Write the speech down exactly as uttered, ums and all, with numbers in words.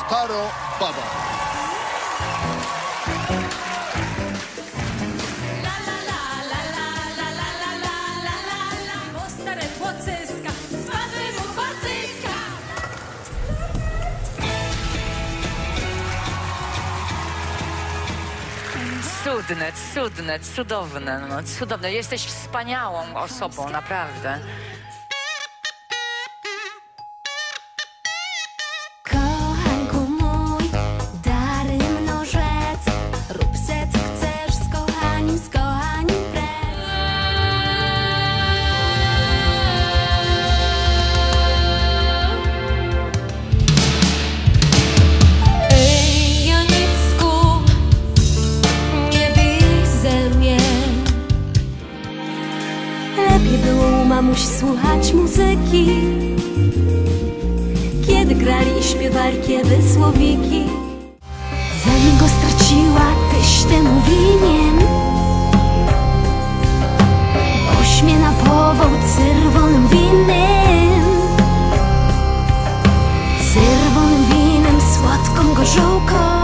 Staro Baba. Cudne, cudne, cudowne, no, cudowne. Jesteś wspaniałą osobą, naprawdę. Kochanku mój, dary mnożec, rób se co chcesz z kochanim, z kochanim prec. Ej, Janicku, nie bij ze mnie. Lepiej było u mamuś słuchać muzyki, kiedy grali i śpiewali kiedy słowiki. Zanim go straciła, tyś temu winien. Ośmię na powód czerwonym winem, czerwonym winem, słodką gorzołką.